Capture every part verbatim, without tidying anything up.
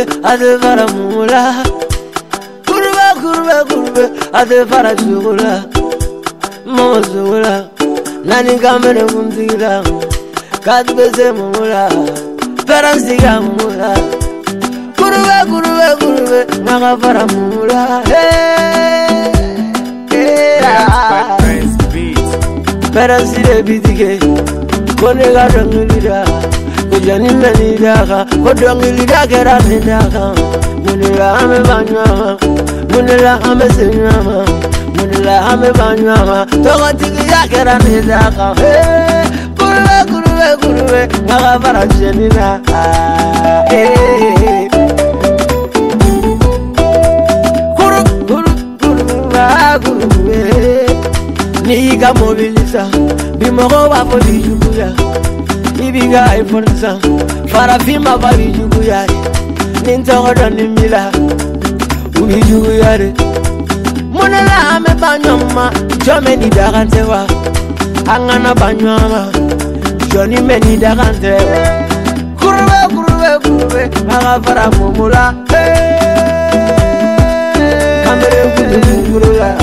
ade para mula. Kurbe, kurbe, kurbe, ade para chula. Mozula, nani kamere mundira. Katbeze mula, peransiga mula. Kurbe, kurbe, kurbe, naga para mula. Hey, hey, peransire bitige, kone ga dongilida. Kujani menidaka, kodongilida kera nidaka. Munila ame banyama, munila ame senyama, munila ame banyama. Togo tiki ya kera nidaka. Hey, kurube kurube kurube, naga para jenina. Hey, kuru kuru kurube kurube. Niga mobiliza, bimogo wa foli juguya. Ibiga ifonza, farafima bari juguya. Nintogo doni mila, umi juguya re. Munela ame banyoma, jome ni dagantewa. Angana banyoma, joni meni dagante. Kurube kurube kurube, maga fara mumula. Kamere kudu kurula.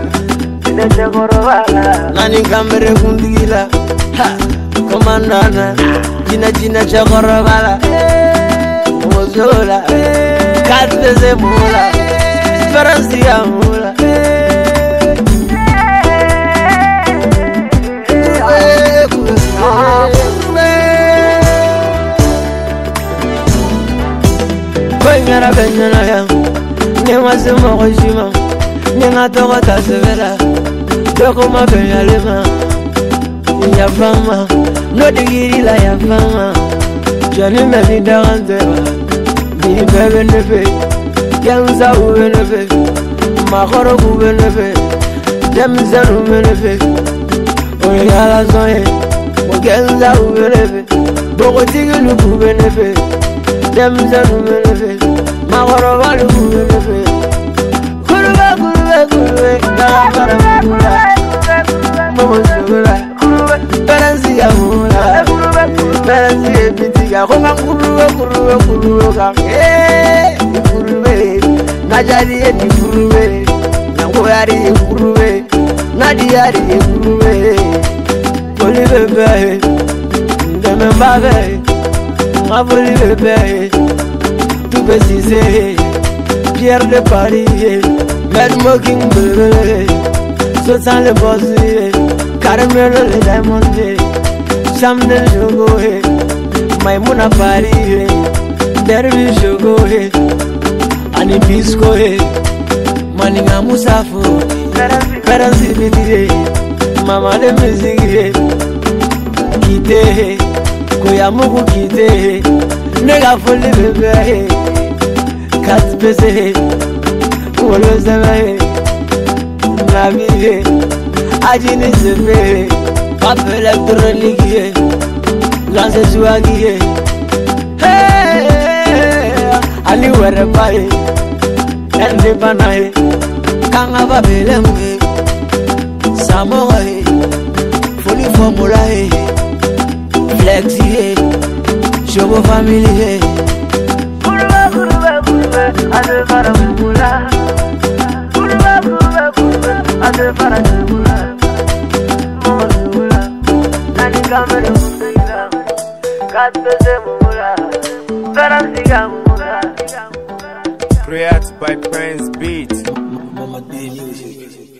Nani kamere kundigila, ha, komandana, jina jina chakora bala, mozola, katbeze mula, peransiga mula. Kwenyara benyana ya, nyema semo kojima, nyena togo tasevela. Doko ma benyalema, ya fama, no digiri la ya fama. Jani me ni dagantewa, ni bebe nefe, kenza ube nefe, makoro ube nefe, demzen ube nefe. Oye ala zoe, mo kenza ube nefe, boko tigilu ube nefe, demzen ube nefe, makoro balu ube nefe. Kurube kurube kurube, daga para mula. Mozula, peransiga mula, peransiga bitiga. Koma kurube kurube kurube kang. Eh, kurube, najari eti kurube, nangoyari kurube, nadiyari kurube. Poli bebe, ndeme babe, ngapoli bebe, tube sise, Pierre de Paris, Mad Mocking bebe. So sans le bossy, caramel le diamond, Sam de Jogo, my Mona Paris, Derby Jogo, Ani Bisco, Maninga Musafo, Peransi Bitire, Mama de Musique, Kite, Koyamuku Kite, Nega Foli Bebe, Kat Pese, Wolozame. La vie, agine se fait, appel électronique, lance swaggie. Hey, Ali were pay, ende banae, kanga va belemwe, samoe, folie formulae, flexie, show family. Kurba kurba kurba, ade para mula. Ade para chula, mozula, nani kamere mundira, katbeze mula, peransiga mula. Created by Prince Beat. Mama Music.